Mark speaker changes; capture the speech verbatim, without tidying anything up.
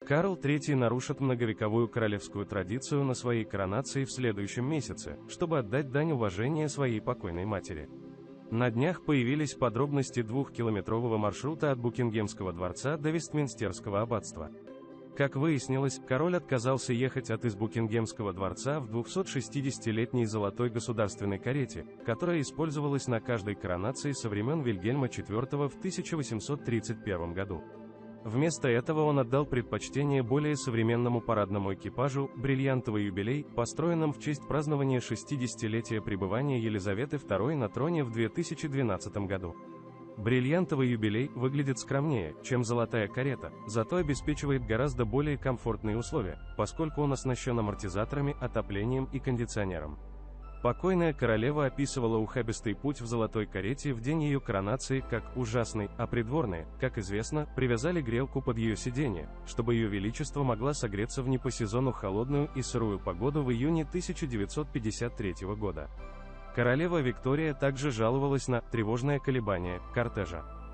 Speaker 1: Карл третий нарушит многовековую королевскую традицию на своей коронации в следующем месяце, чтобы отдать дань уважения своей покойной матери. На днях появились подробности двухкилометрового маршрута от Букингемского дворца до Вестминстерского аббатства. Как выяснилось, король отказался ехать от из Букингемского дворца в двухсотшестидесятилетней золотой государственной карете, которая использовалась на каждой коронации со времен Вильгельма четвёртого в тысяча восемьсот тридцать первом году. Вместо этого он отдал предпочтение более современному парадному экипажу «Бриллиантовый юбилей», построенном в честь празднования шестидесятилетия пребывания Елизаветы второй на троне в две тысячи двенадцатом году. Бриллиантовый юбилей выглядит скромнее, чем золотая карета, зато обеспечивает гораздо более комфортные условия, поскольку он оснащен амортизаторами, отоплением и кондиционером. Покойная королева описывала ухабистый путь в золотой карете в день ее коронации как «ужасный», а придворные, как известно, привязали грелку под ее сиденье, чтобы ее величество могла согреться в не по сезону холодную и сырую погоду в июне тысяча девятьсот пятьдесят третьего года. Королева Виктория также жаловалась на «тревожное колебание» кортежа.